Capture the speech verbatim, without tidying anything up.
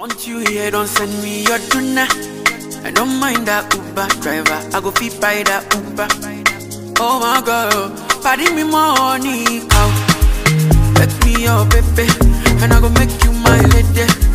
want you here, don't send me your tuna. I don't mind that Uber driver, I go fit by that Uber. Oh my God, party me money, cow. Make me your baby, and I go make you my lady.